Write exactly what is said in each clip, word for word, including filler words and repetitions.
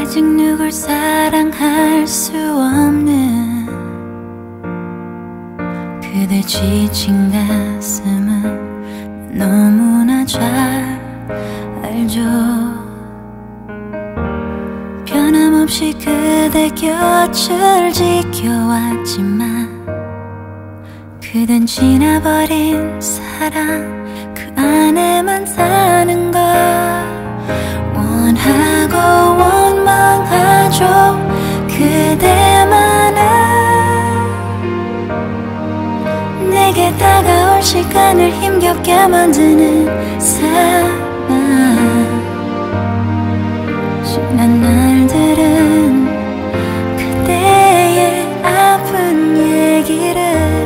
아직 누굴 사랑할 수 없는 그대 지친 가슴은 너무나 잘 알죠. 변함없이 그대 곁을 지켜왔지만 그댄 지나버린 사랑 그 안에만 사는 걸 원하고 원망하죠. 그대만은 내게 다가올 시간을 힘겹게 만드는 사람. 지난 날들은 그대의 아픈 얘기를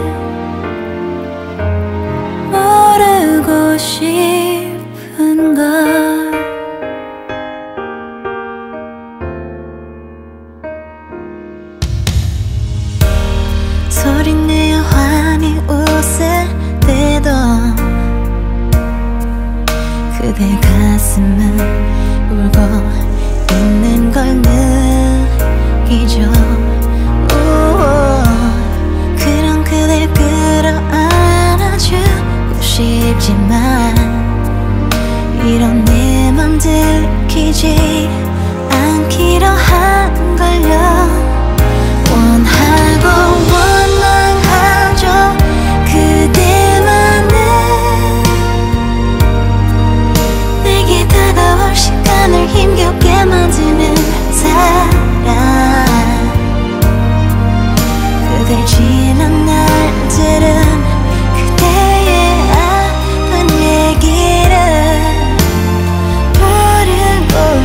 모르고 싶은 걸. 소리내어 환히 웃을 때도 그대 가슴은 울고 있는 걸 느끼죠. 우우, 그런 그댈 끌어안아주고 싶지만 이런 내 맘 들키지 않기로 한 걸요. 원하고 원망하죠. 그대만은 내게 다가올 시간을 힘겹게 만드는 사람. 그댈 지난 날들은 그대의 아픈 얘기를 모르고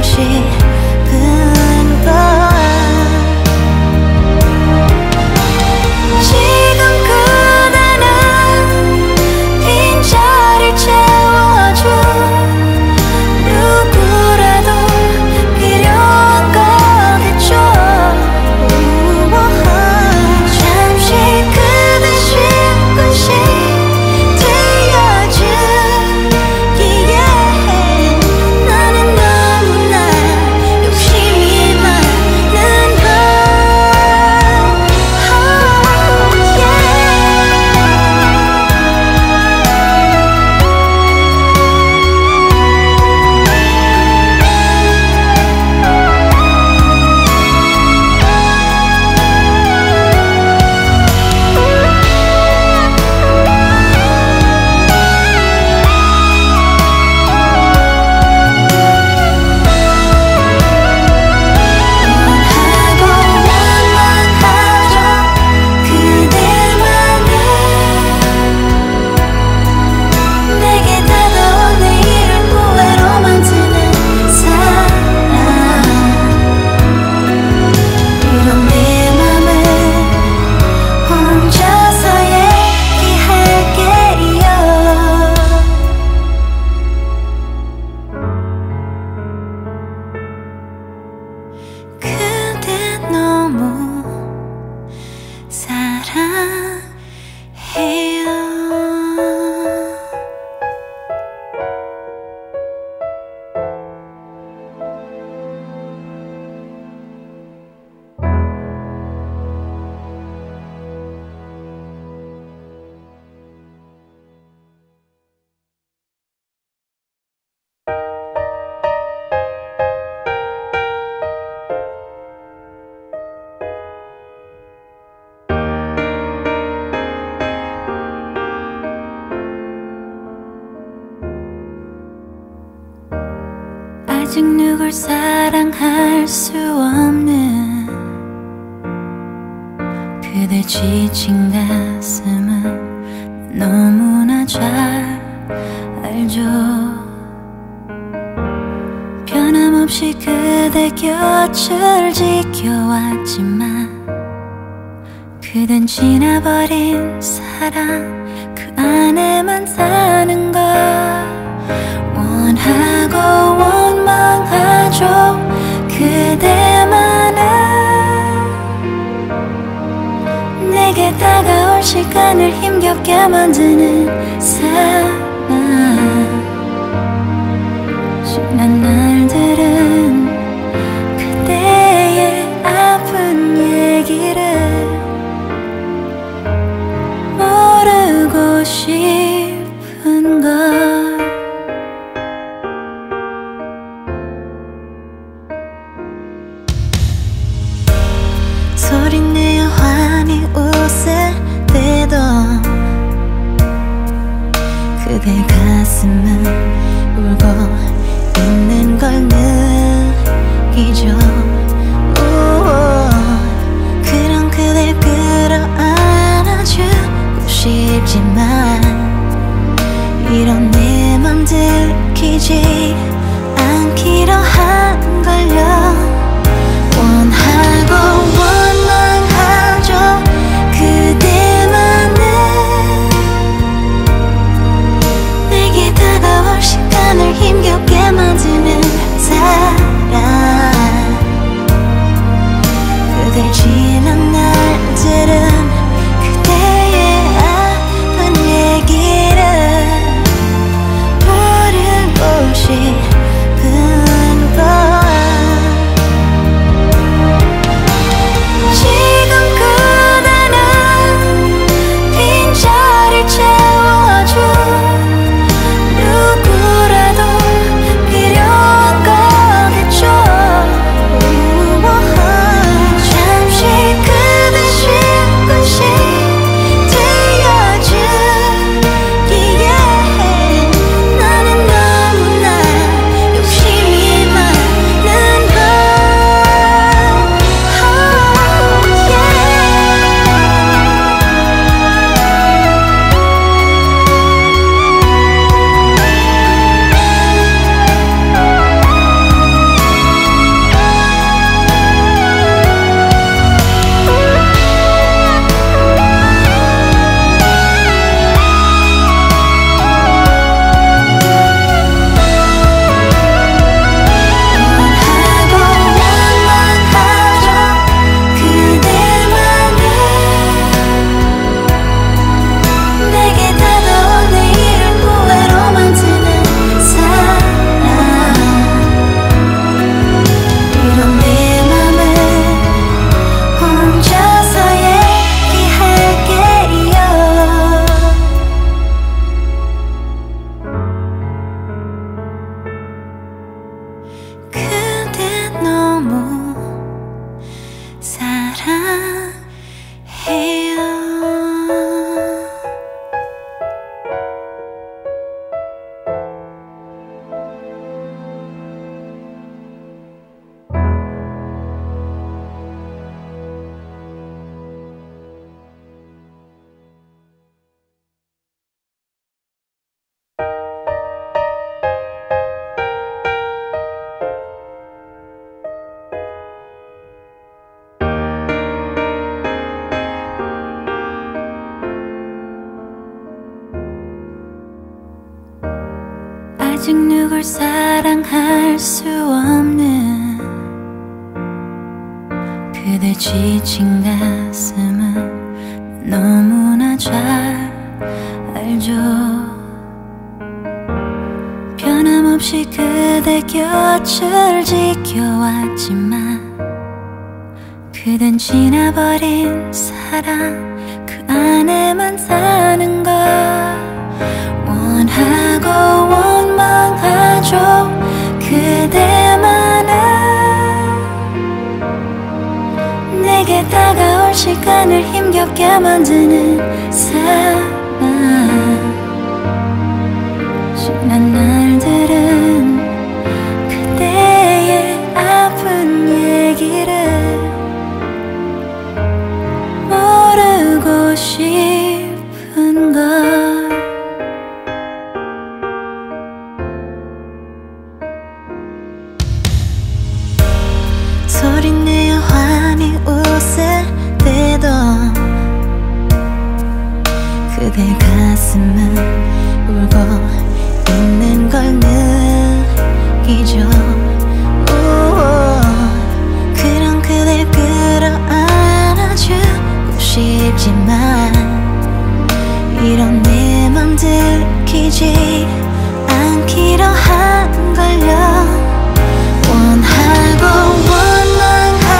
싶은 걸. 아직 누굴 사랑할 수 없는 그대 지친 가슴은 너무나 잘 알죠. 변함없이 그대 곁을 지켜왔지만 그댄 지나버린 사랑 그 안에만 사는 걸 원하고 원망하죠. 그대만은 내게 다가올 시간을 힘겹게 만드는 사람. 지난 날들은 그대 가슴은 울고 있는 걸 느끼죠. 그런 그댈 끌어안아주고 싶지만 이런 내 맘 들키지 않기로 한 걸요. 원하고 원망하죠. 그대만은 내게 다가올 시간을 힘겹게 만드는 사람. 그댈 지난 날들은 그대의 아픈 얘기를 부르고 싶은 걸. 지금 그대는 빈자리를 채워줄 누구라도 필요한 거겠죠. 잠시 그대 쉴 곳이 되어주기에 나는 너무나 욕심이 많은 걸. 그대 너무 사랑해요. 아직 누굴 사랑할 수 없는 그대 지친 가슴은 너무나 잘 알죠. 변함없이 그대 곁을 지켜왔지만 그댄 지나버린 사랑 그 안에만 사는 걸. 원하고 원망하죠. 그대만은 내게 다가올 시간을 힘겹게 만드는 사람. 지난 날들은 그대의 아픈 얘기를 모르고 싶은 걸. 소리내어 환히 웃을 때도 그대 가슴은 울고 있는 걸 느끼죠. 그런 그댈 끌어안아주고 싶지만 이런 내 맘 들키지 않기로 한 걸요. 원하고 원망하죠.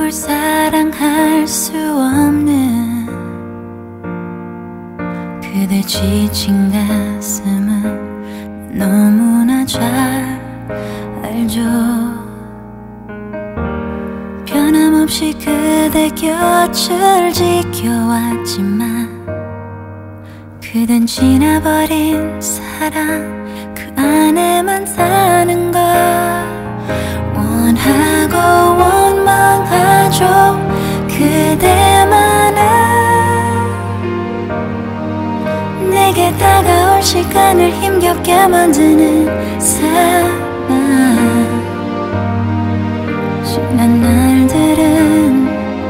누굴 사랑할 수 없는 그대 지친 가슴은 너무나 잘 알죠. 변함없이 그대 곁을 지켜왔지만 그댄 지나버린 사랑 그 안에만 사는 걸 원하고 원망하죠. 그대만은 내게 다가올 시간을 힘겹게 만드는 사람. 지난 날들은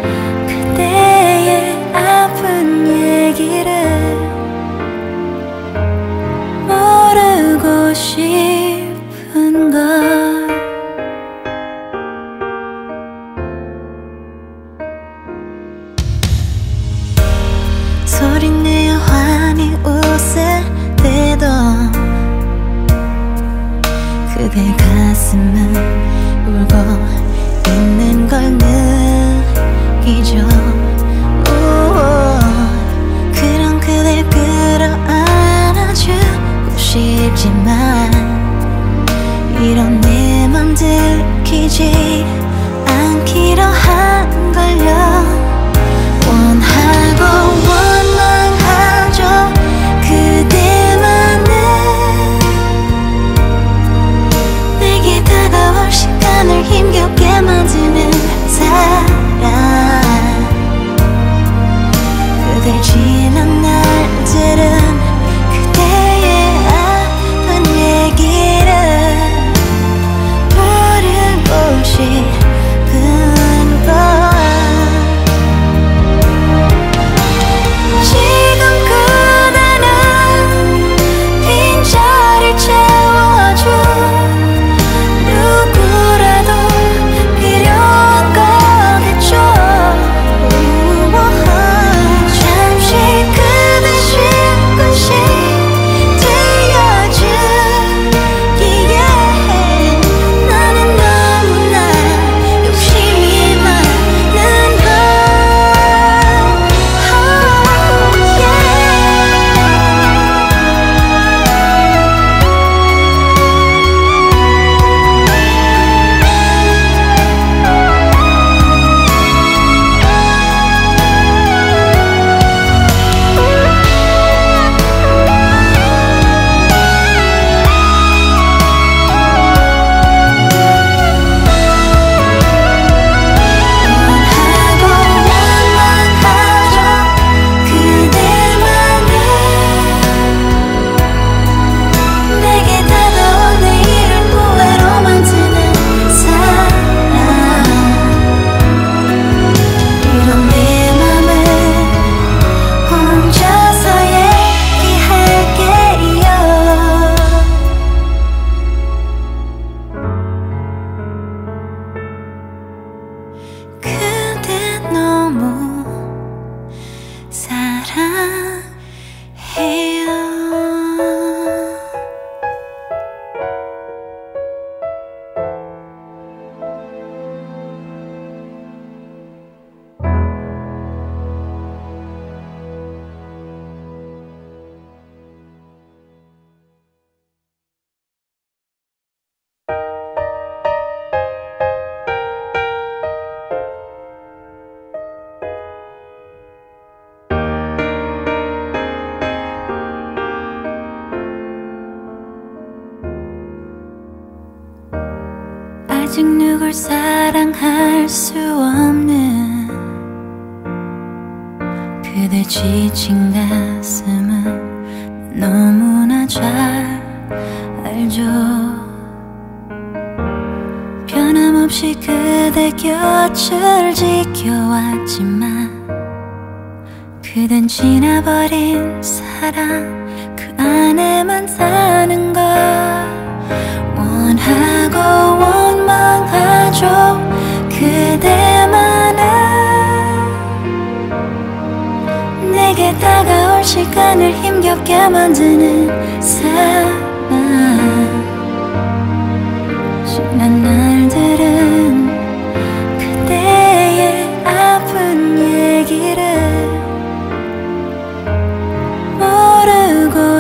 그대의 아픈 얘기를 모르고 싶은 걸. 소리내어 환히 웃을 때도 그대 가슴은 울고 있는 걸 느끼죠. 그런 그댈 끌어안아주고 싶지만 이런 내 맘 들키지 않기로 한걸요. 원하고 원망하죠. 그대만은 내게 다가올 시간을 힘겹게 만드는 사람. 그댈 지난 날들은 그대의 아픈 얘기를 모르고 싶은 걸. 아직 누굴 사랑할 수 없는 그대 지친 가슴은 너무나 잘 알죠. 변함없이 그대 곁을 지켜왔지만 그댄 지나버린 사랑 그 안에만 사는 걸 원하고 원망하죠. 그대만은 내게 다가올 시간을 힘겹게 만드는 사람. 지난 날들은 그대의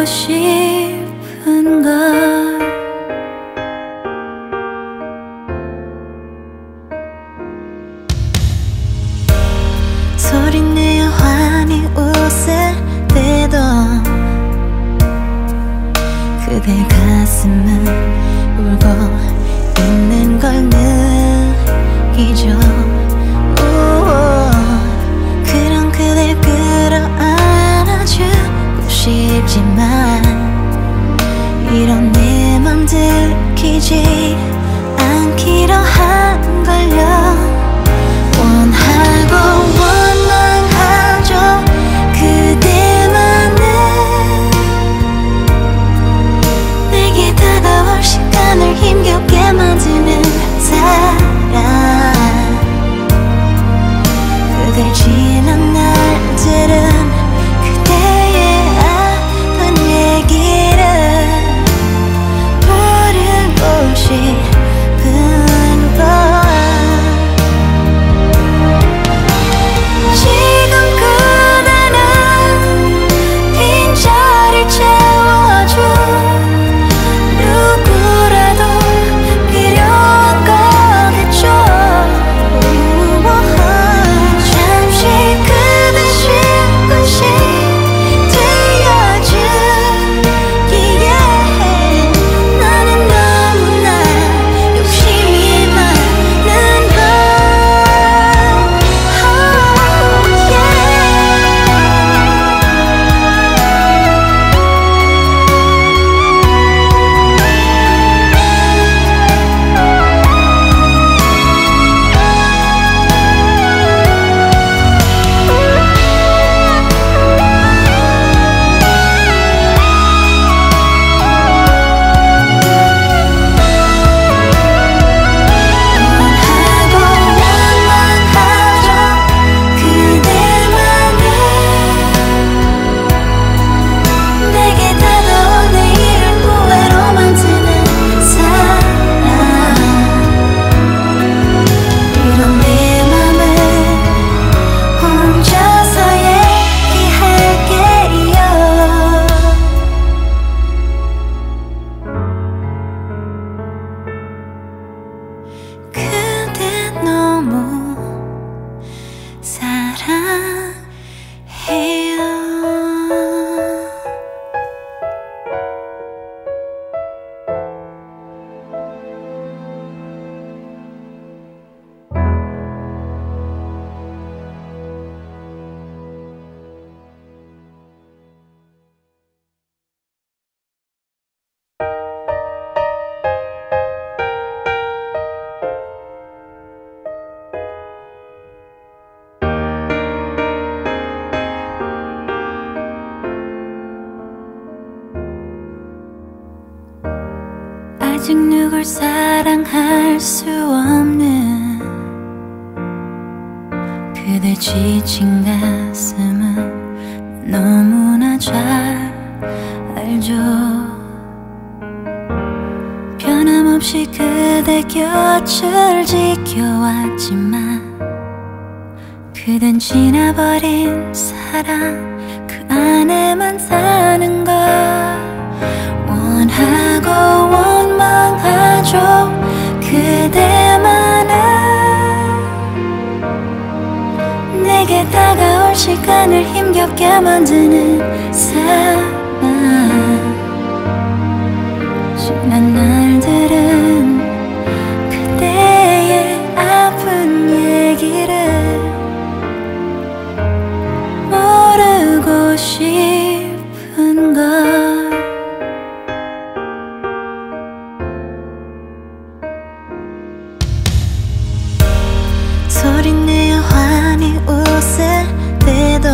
싶은 걸. 소리내어 환히 웃을 때도 그대 가슴은 울고 있는 걸 느끼죠. 그런 그댈 끌어안아주고 싶지만 이런 내 맘 들키지 않기로 한걸요. 원하고 원망하죠. 그대만은 내게 다가올 시간을 힘겹게 만드는 사람. 그댈 지난 날들은 그대의 아픈 얘기를 부르고 싶은 걸. 아직 누굴 사랑할 수 없는 그대 지친 가슴은 너무나 잘 알죠. 변함없이 그대 곁을 지켜왔지만 그댄 지나버린 사랑 그 안에만 사는 걸. 원하고 원망하죠. 그대만은 내게 다가올 시간을 힘겹게 만드는 사람. 지난 날들은 그대의 아픈 얘기를 모르고 싶은 걸. 소리내어 환히 웃을 때도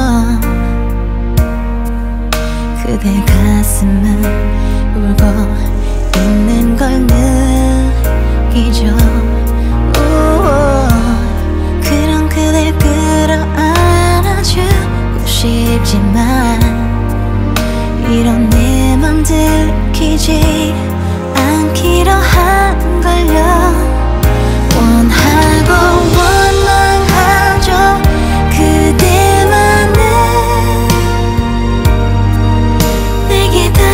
그대 가슴은 울고 있는 걸 느끼죠. 그런 그댈 끌어안아주고 싶지만 이런 내 맘 들키지 않기로 한걸요. 원하고 원망하죠. 그대만은 내게 다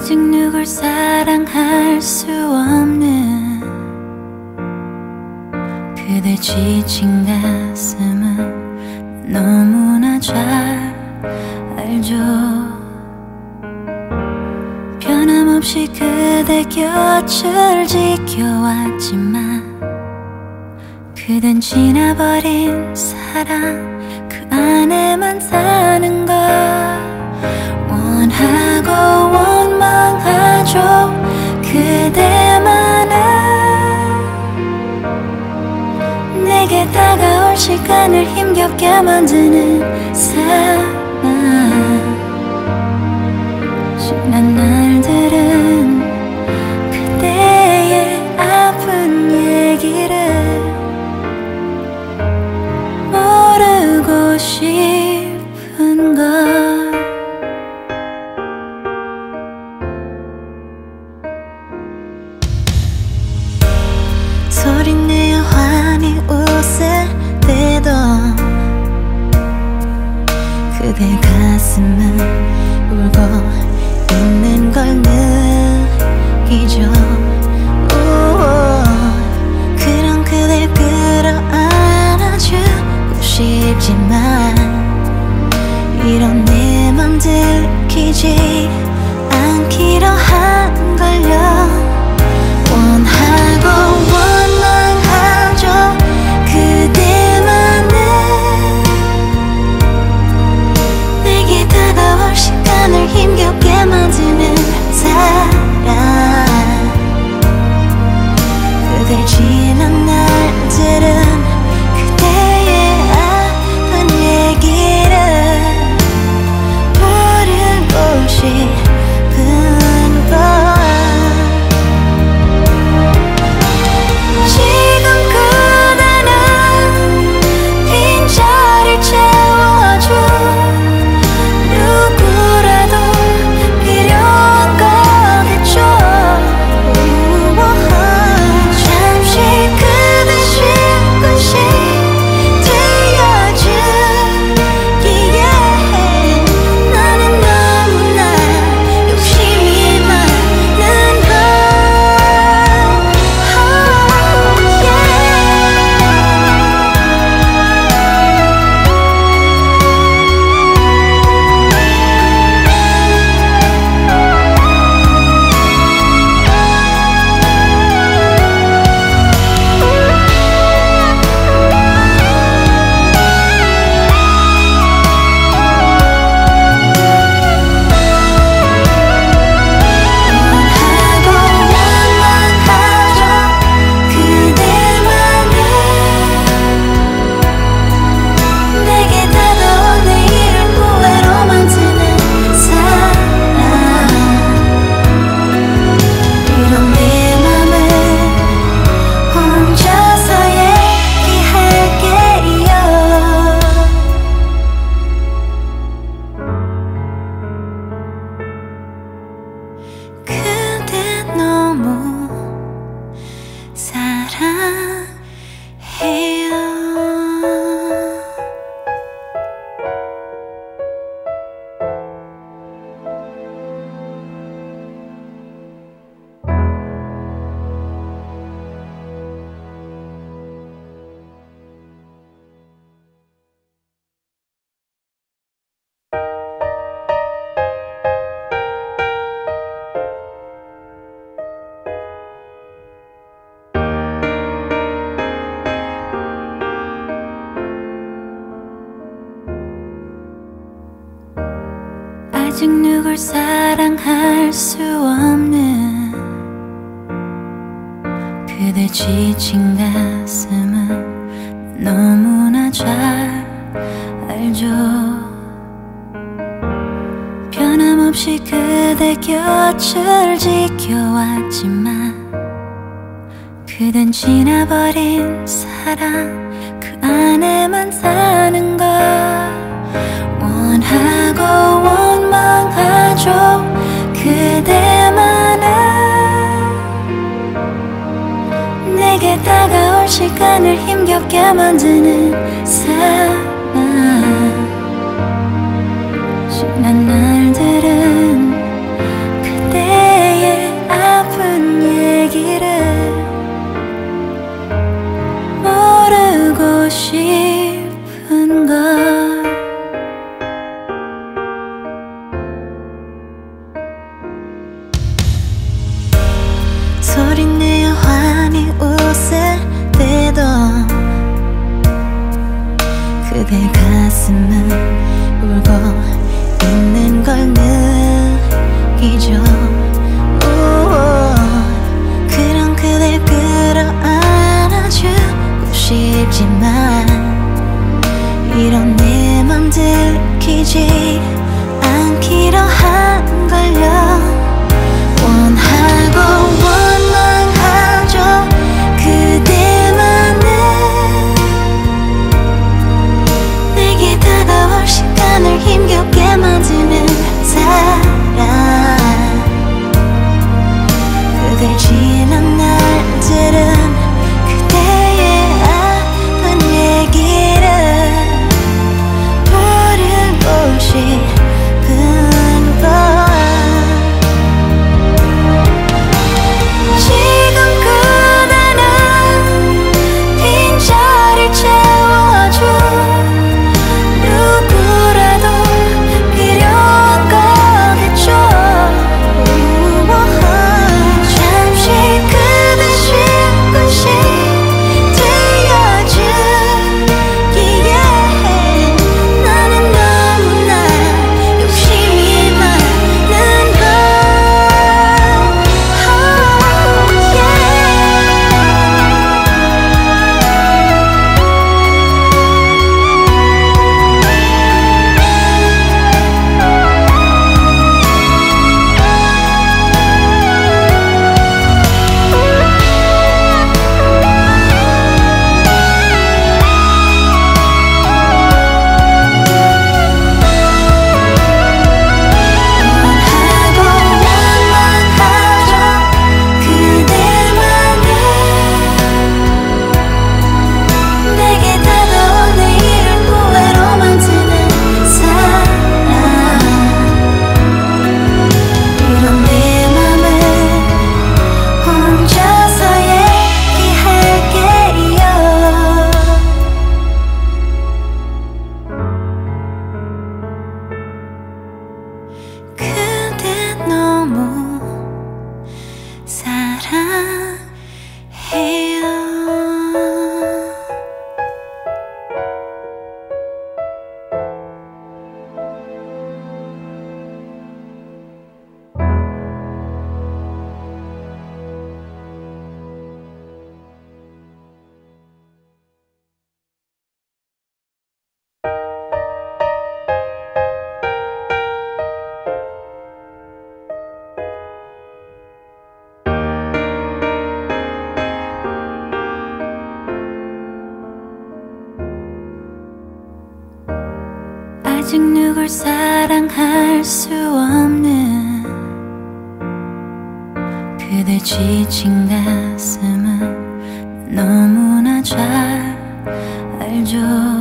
아직 누굴 사랑할 수 없는 그대 지친 가슴은 너무나 잘 알죠. 변함없이 그대 곁을 지켜왔지만 그댄 지나버린 사랑 그 안에만 사는 걸 원하고 원망하죠. 그대만은 내게 다가올 시간을 힘겹게 만드는 사람. 지난 날들은 그대의 아픈 얘기를 모르고 싶은 걸. 소리내어 환히 웃을 때도 그대 가슴은 울고 있는 걸 느끼죠. 그런 그댈 끌어안아주고 싶지만 이런 내 맘 들키지 않기로 한걸요. 원하고 원망하죠. 그대만은 내게 다가올 시간을 힘겹게 만드는 사람. 그댈 지난 날들은 그대의 아픈 얘기를 부르고 싶은 걸. 지금 그대는 빈자리를 채워줘. 누구라도 필요한 거겠죠. 잠시 그대 쉴곳이 되어주기에 나는 너무나 욕심이 많은 걸. 아직 누굴 사랑할 수 없는 그대 지친 가슴은 너무나 잘 알죠. 변함없이 그대 곁을 지켜왔지만 그댄 지나버린 사랑 그 안에만 사는 걸 원하고 원망하죠. 그대만은 내게 다가올 시간을 힘겹게 만드는 사람. 지난 날들은 그대 가슴은 울고 있는 걸 느끼죠. 우오, 그런 그댈 끌어안아주고 싶지만 이런 내 맘 들키지 않기로 한 걸요. 원하고 원망하죠. 그대만은 내게 다가올 시간을 힘겹게 만드는 사람. 그댈 지난 날들은 그대의 아픈 얘기를 부르고 싶은 걸. 지금 그대는 빈자리를 채워줘. 누구라도 필요한 거겠죠. 잠시 그대 시간씩 들려주기에 나는 너무나 욕심이 많은 걸. 아직 누굴 사랑할 수 없는 그대 지친 가슴은 너무나 잘 알죠.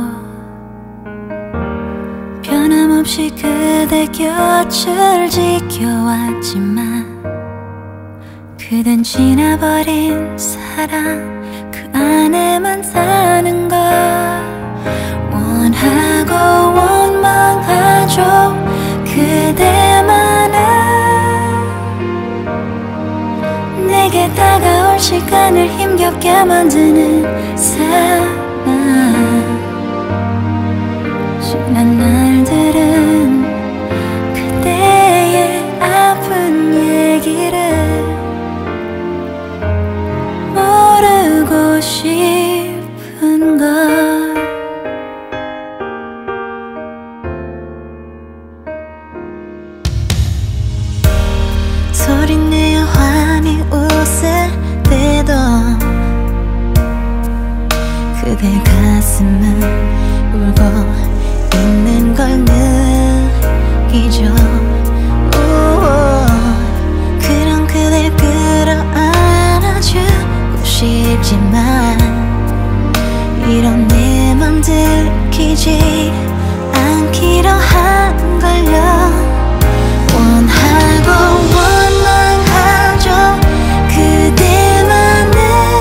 변함없이 그대 곁을 지켜왔지만 그댄 지나버린 사랑 그 안에만 사는 걸. 원하고 원망하죠. 그대만은 내게 다가올 시간을 힘겹게 만드는 사람. 지난 날들은 그대의 아픈 얘기를 모르고 싶은 걸. 소리내어 환히 웃을 때도 그대 가슴은 울고 있는 걸 느끼죠. 우오, 그런 그댈 끌어안아주고 싶지만 이런 내 맘 들키지 않기로 한 걸요. 원하고 원망하죠. 그대만은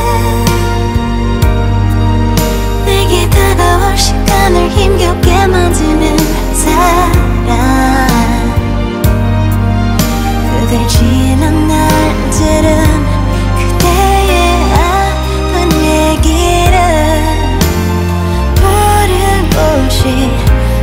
내게 다가올 시간을 힘겹게 만드는 사람. 그댈 지난 날들은 그대의 아픈 얘기를 부르고 싶은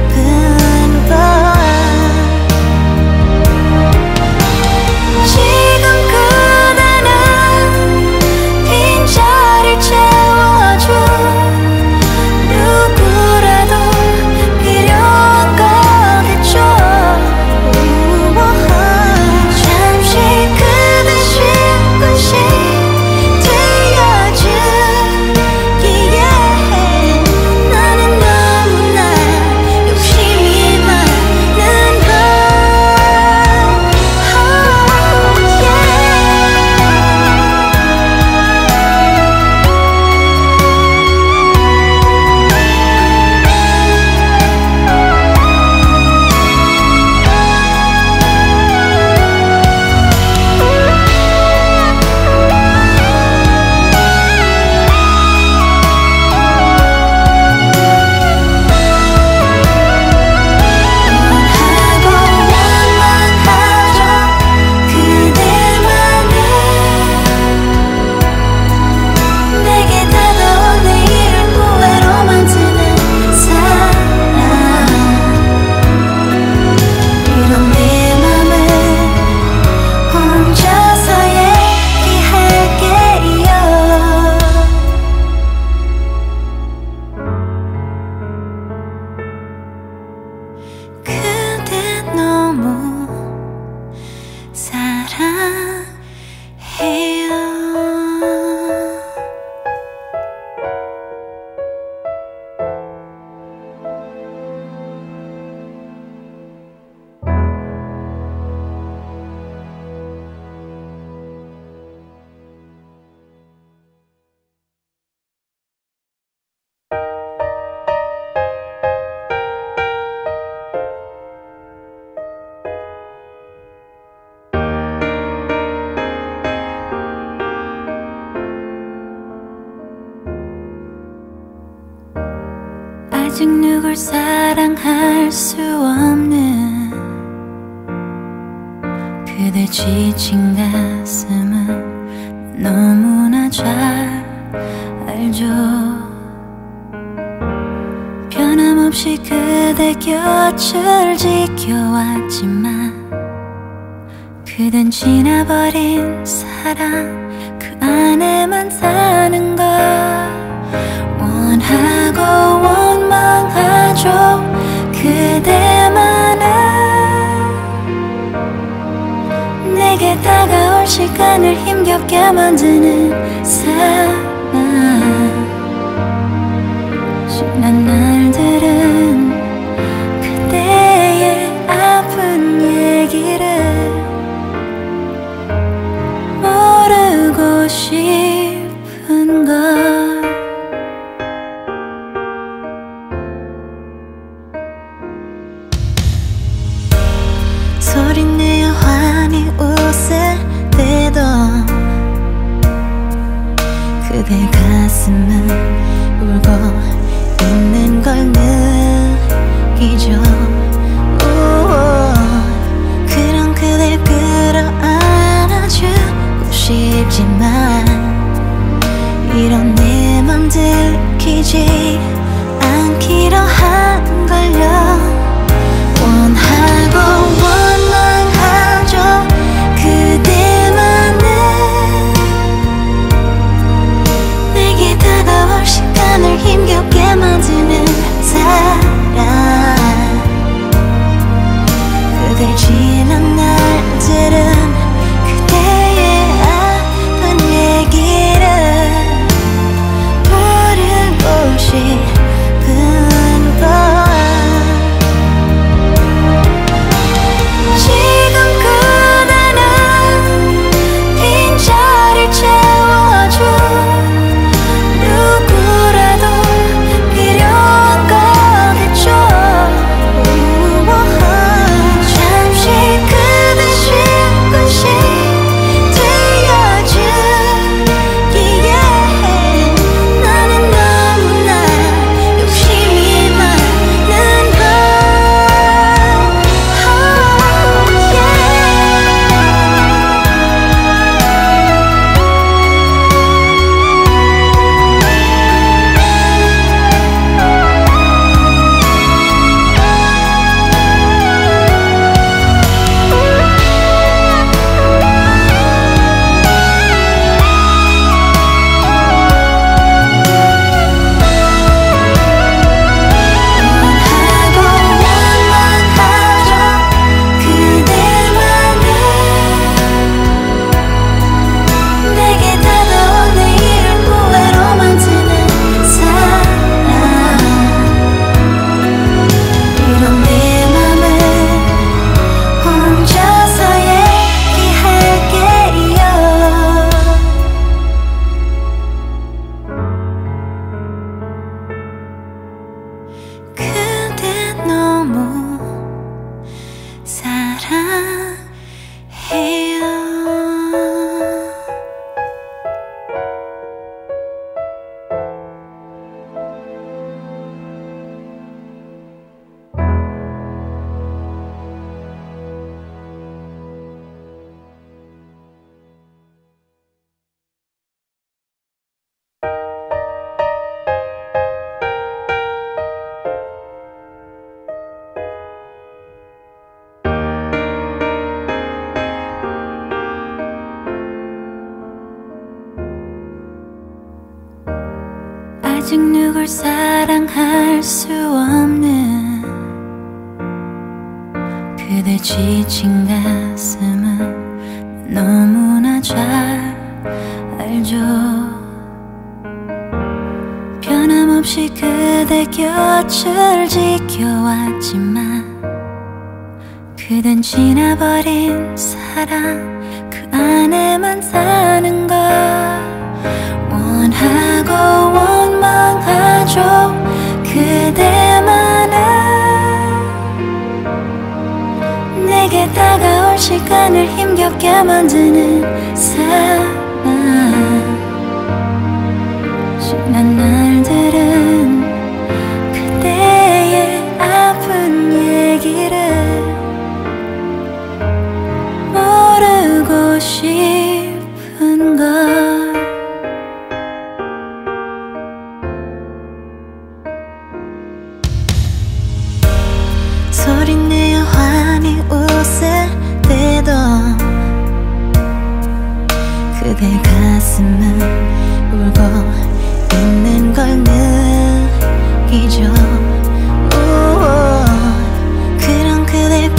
누굴 사랑할 수 없는 그대 지친 가슴은 너무나 잘 알죠. 변함없이 그대 곁을 지켜왔지만 그댄 지나버린 사랑 그 안에만 사는 걸 원하고 원망하죠. 그대만은 내게 다가올 시간을 힘겹게 만드는 사람. 지난 날들은 그대의 아픈 얘기를 모르고 싶은 걸. 소리내어 환히 웃을 때도 그대 가슴은 울고 있는 걸 느끼죠. 그런 그댈 끌어안아주고 싶지만 이런 내 맘 들키지 않기로 한 걸요. 원하고 원망하죠. 그대만은 내게 다가올 시간을 힘겹게 만드는 사람. 그댈 지난 날들은 그대의 아픈 얘기를 부르고 싶은 걸. 지금 그대는 빈자리를 채워준 누구라도 필요한 거겠죠. 잠시 그대 쉴 곳이 되어주기에 나는 너무나 욕심이 많은 걸. 그대 너무 사랑해요. 아직 누굴 사랑할 수 없는 그대 지친 가슴은 너무나 잘 알죠. 변함없이 그대 곁을 지켜왔지만 그댄 지나버린 사랑 그 안에만 사는 걸 원하고 원망하죠. 그대만은 내게 다가올 시간을 힘겹게 만드는 사람. 지난 날들은 그대의 싶은 걸. 소리내어 환히 웃을 때도 그대 가슴은 울고 있는 걸 느끼죠. 그런 그댈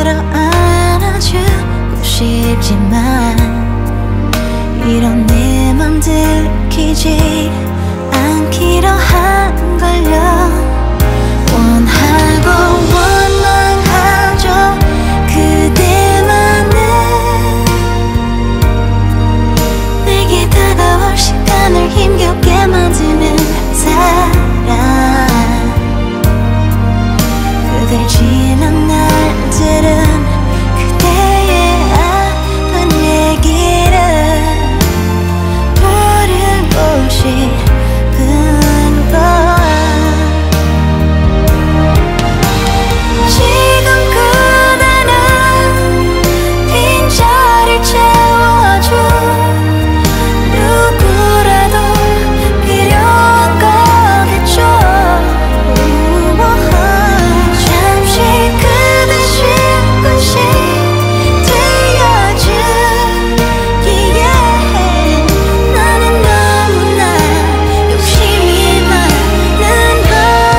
끌어안아주고 싶지만 이런 내 맘 들키지 않기로 한걸요. 원하고 원망하죠. 그대만은 내게 다가올 시간을 힘겹게 만드는 사람. 그댈 지난 날들은 그대의 아픈 얘기를 부르고 싶은 걸. 지금 그대는 빈자리를 채워줄 누구라도 필요한 거겠죠. 잠시 그대 쉴 곳이 되어주기에 나는 너무나 욕심이 많은 걸.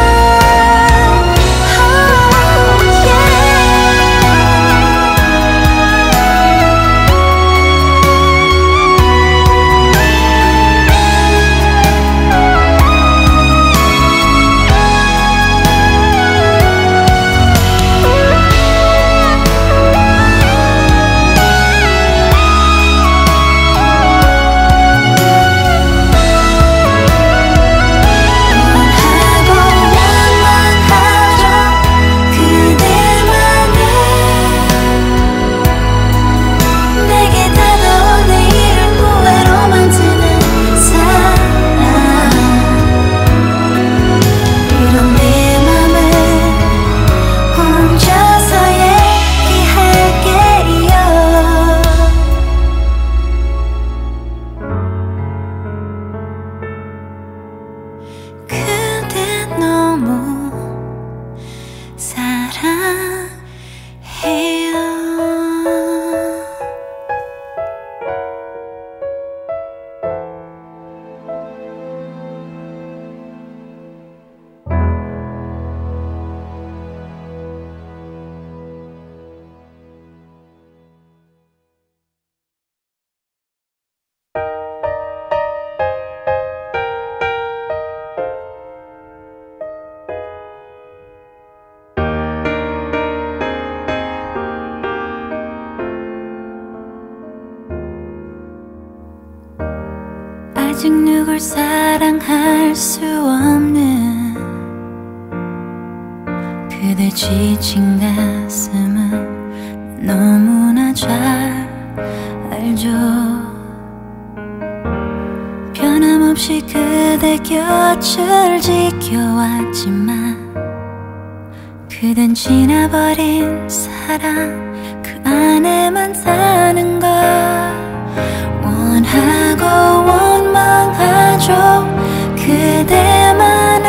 그대 너무 사랑해요. 아직 누굴 사랑할 수 없는 그대 지친 가슴은 너무나 잘 알죠. 변함없이 그대 곁을 지켜왔지만 그댄 지나버린 사랑 그 안에만 사는 걸. 원하고 원망하죠. 그대만은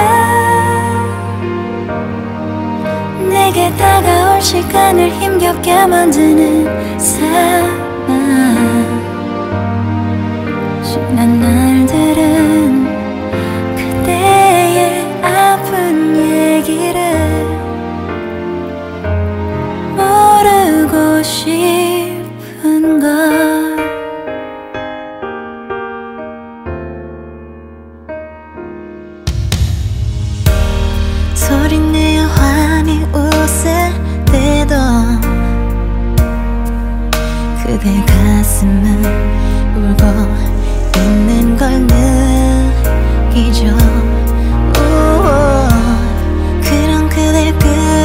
내게 다가올 시간을 힘겹게 만드는 사람. 지난 날들은 그대의 아픈 얘기를 모르고 싶은 걸. 소리내어 환히 웃을 때도 그대 가슴은 울고 있는 걸 느끼죠. 그런 그댈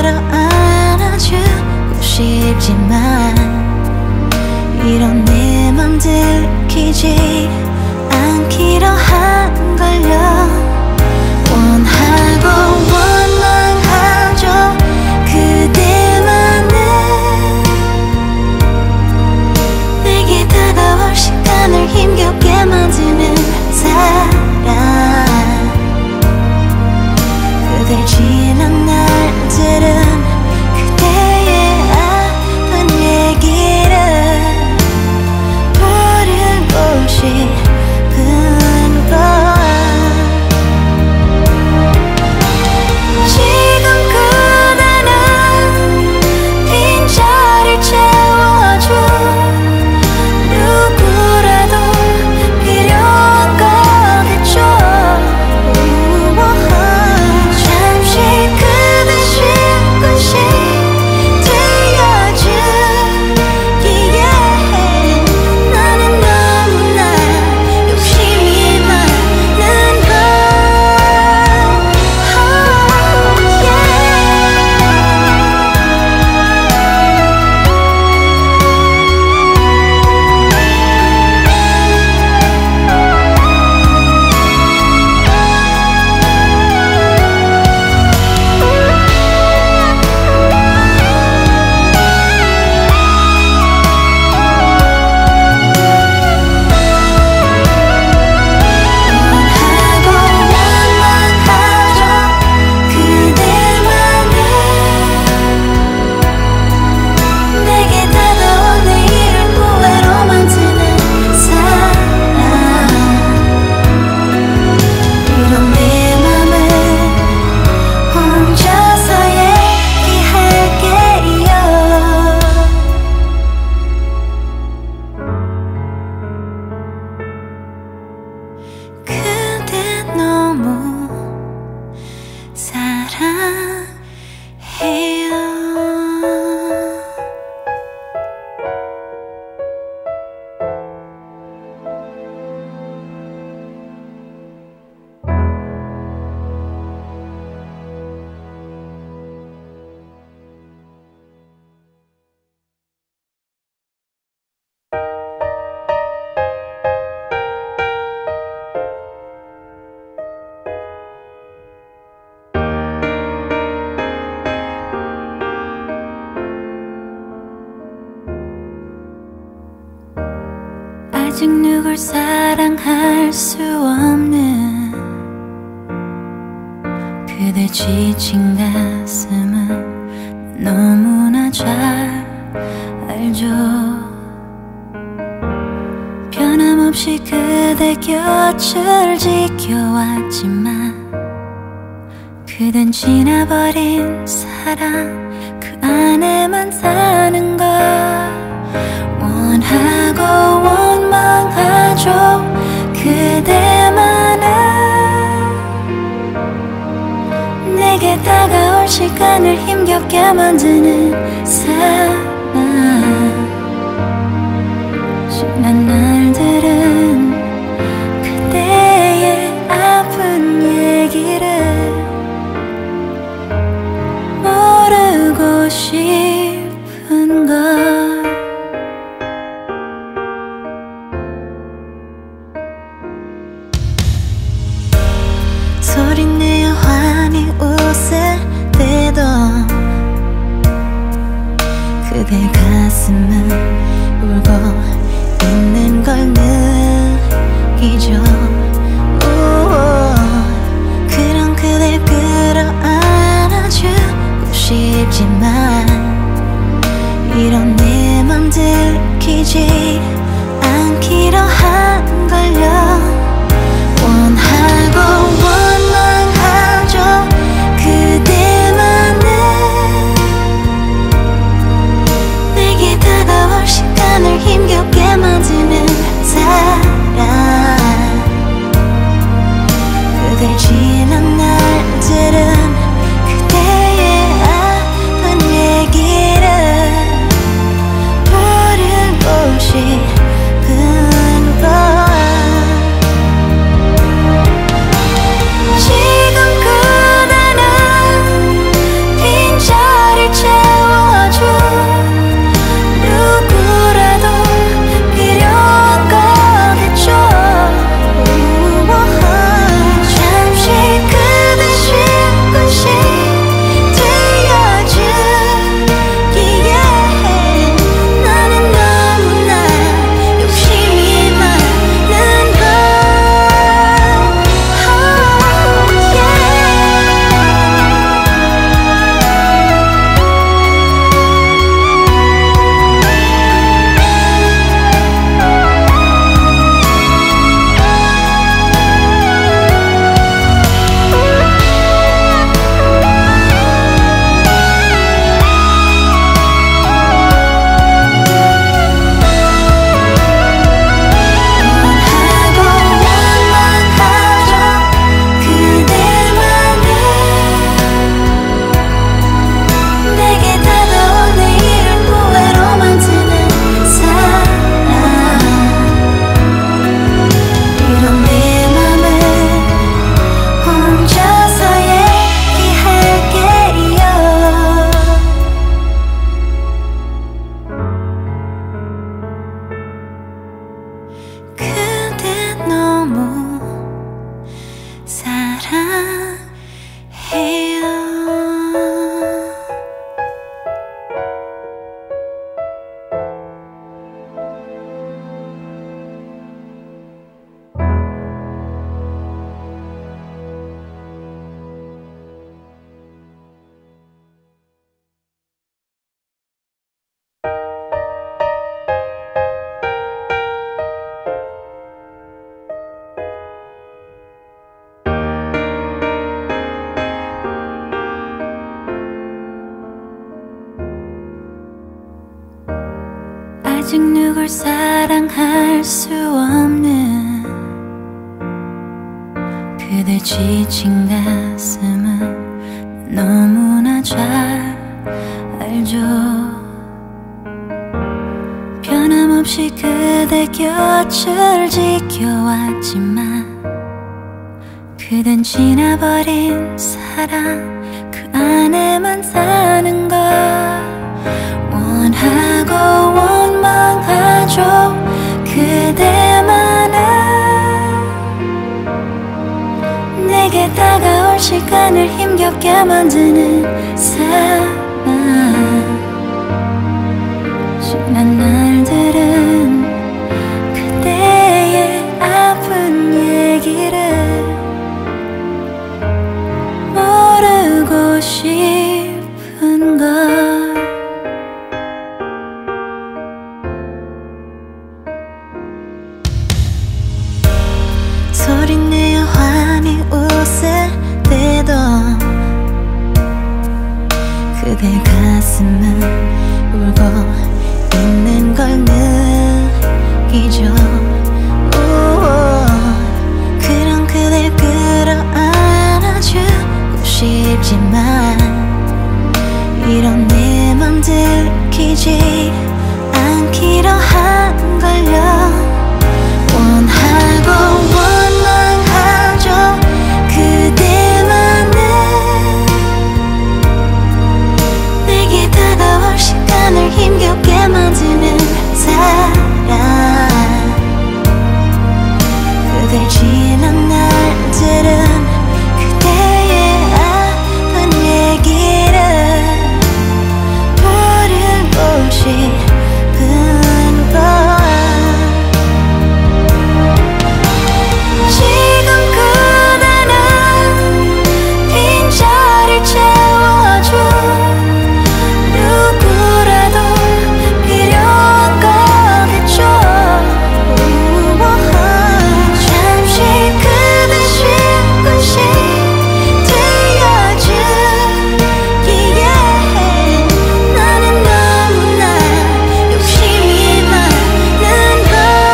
끌어안아주고 싶지만 이런 내 맘 들키지 않기로 한걸요. 원하고 원망하죠. 그대만은 내게 다 아직 누굴 사랑할 수 없는 그대 지친 가슴은 너무나 잘 알죠. 변함없이 그대 곁을 지켜왔지만 그댄 지나버린 사랑 그 안에만 사는 걸 원하고 원망하죠. 그대만은 내게 다가올 시간을 힘겹게 만드는 사람. 지난 날들은 그대의 아픈 얘기를 모르고 싶은 걸. 소리내어 환히 웃을 때도 그대 가슴은 울고 있는 걸 느끼죠. 그런 그댈 끌어안아주고 싶지만 이런 내 맘 들키지 않기로 한걸요. 원하고 원망하죠. 그대만은 내게 다가올 시간을 힘겹게 만드는 사람. 그댈 지난 날들은 그대의 아픈 얘기를 부르고 싶은 걸. 지금 그대는 빈자리를 채워줘. 누구라도 필요한 거겠죠. 잠시 그대 쉬고씩 들려주기에 나는 너무나 욕심이 많은 걸. 아직 누굴 사랑할 수 없는 그대 지친 가슴은 너무나 잘 알죠. 변함없이 그대 곁을 지켜왔지만 그댄 지나버린 사랑 그 안에만 사는 걸 원하고 원망하죠. 그대만은 내게 다가올 시간을 힘겹게 만드는 사람. 지난 날들은 그대 가슴은 울고 있는 걸 느끼죠. 그런 그댈 끌어안아주고 싶지만 이런 내 맘 들키지 않기로 한걸요. 원하고 원망하죠. 그대만은 내게 다가올 시간을 힘겹게 만드는 사랑. 그댈 지난 날들은 그대의 아픈 얘기를 부르고 싶은 걸. 지금 그대는 빈자리를 채워줘. 누구라도 필요한 거겠죠. 잠시 그대 쉬고 들려주기에 나는 너무나 욕심이 많은 걸.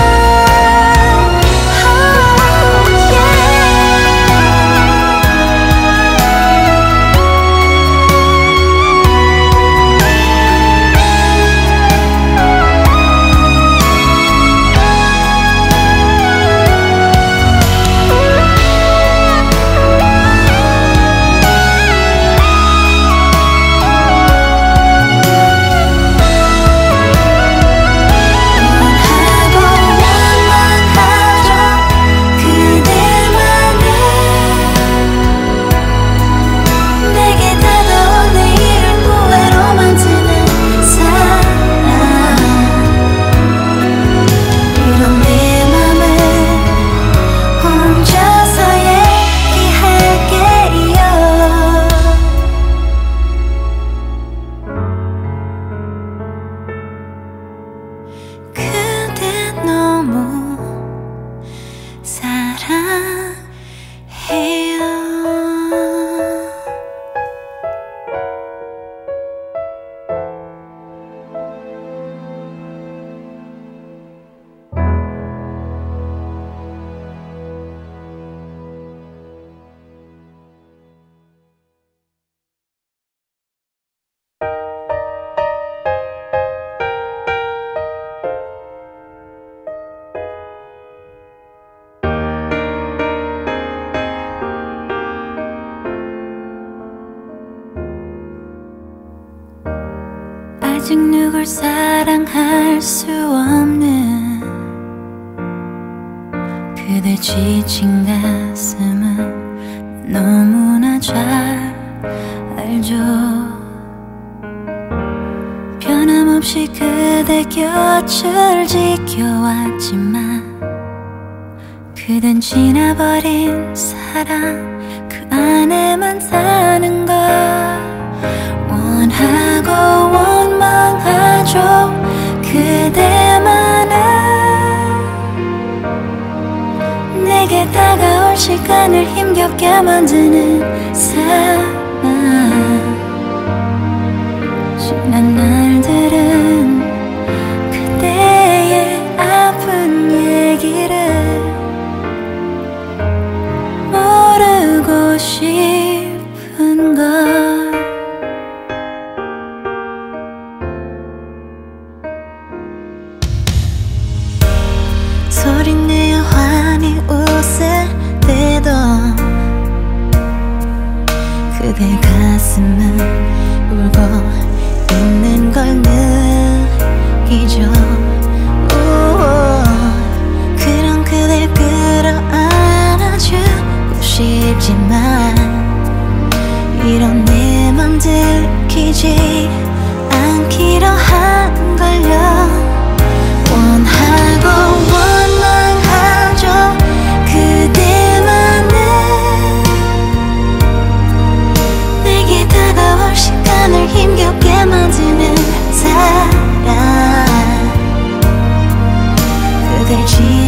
아직 누굴 사랑할 수 없는 그대 지친 가슴은 너무나 잘 알죠. 변함없이 그대 곁을 지켜왔지만 그댄 지나버린 사랑 그 안에만 사는 걸. 원하고 원망하죠. 그대만은 내게 다가올 시간을 힘겹게 만드는 사랑. 지난 날들은 그대의 아픈 얘기를 모르고 싶은 걸. 소리내어 환히 웃을 때도 그대 가슴은 울고 있는 걸 느끼죠. 그런 그댈 끌어안아주고 싶지만 이런 내 맘 들키지 않기로 한걸요. 원하고 원망하죠. 그대만은 내게 다가올 시간을 힘겹게 만드는 사랑. 그댈 지